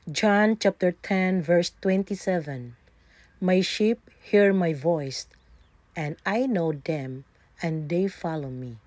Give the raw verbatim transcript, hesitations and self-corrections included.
John chapter ten verse twenty-seven. My sheep hear my voice, and I know them, and they follow me.